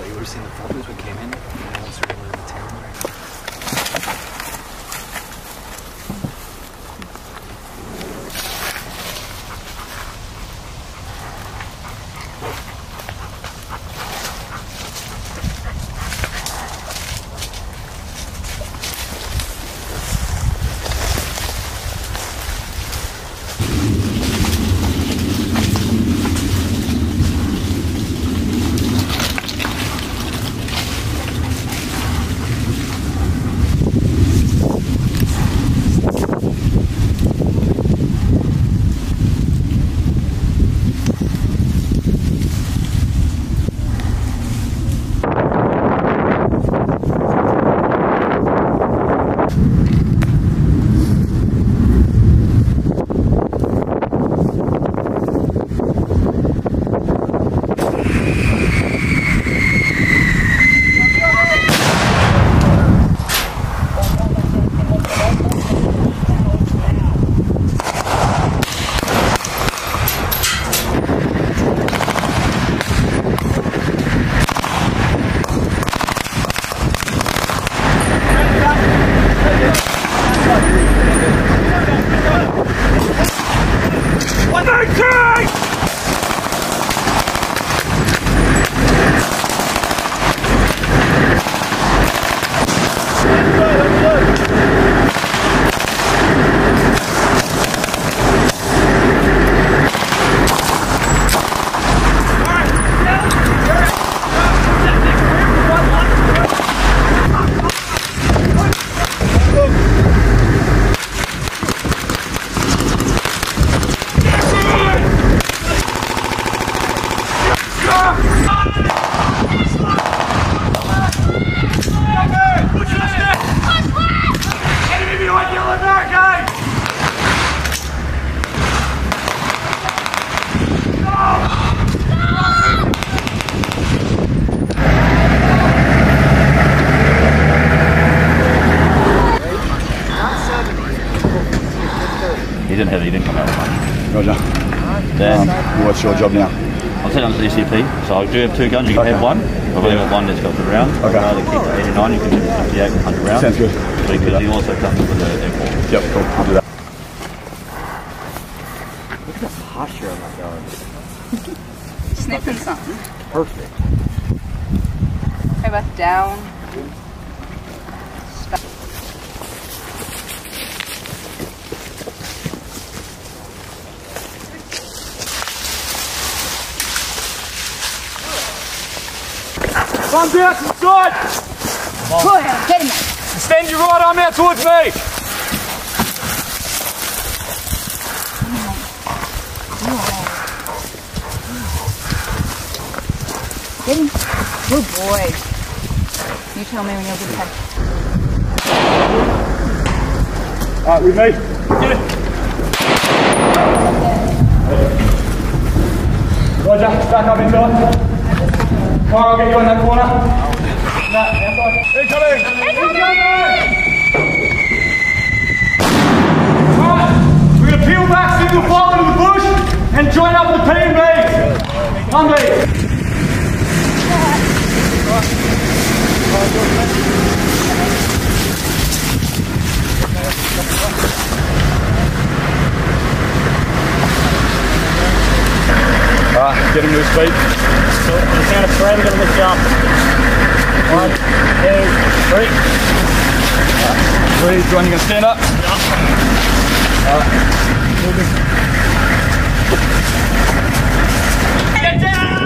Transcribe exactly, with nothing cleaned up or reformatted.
you would have seen the photos we came in. And all sort of in the town there. He didn't have it, he didn't come out with one. Roger. Then, um, what's your job now? I'm set on the E C P, so I do have two guns, you can okay. have one. I've only got one that's got the round. Okay. I'd rather keep the eighty-nine, you can have the fifty-eight one hundred rounds. Sounds good. Because he also comes with the M four. Yep, cool. I'll do that. Look at the posture on that dog. Sniffing something. Perfect. How about down? Come down to the side! Go ahead, get him out. Extend your right arm out towards me! Get him. Good boy. You tell me when you'll get back. Alright, with me. Get it! Roger, back up inside. Come on, I'll get you in that corner. No, outside. Incoming! Incoming! Alright, we're going to peel back, single file into the bush, and join up with the P and B. Come B. Alright, get him to his feet. So, on the count of three, we're going to lift you up. One, two, three. Alright, three, John, you're going to stand up. Alright. Get down!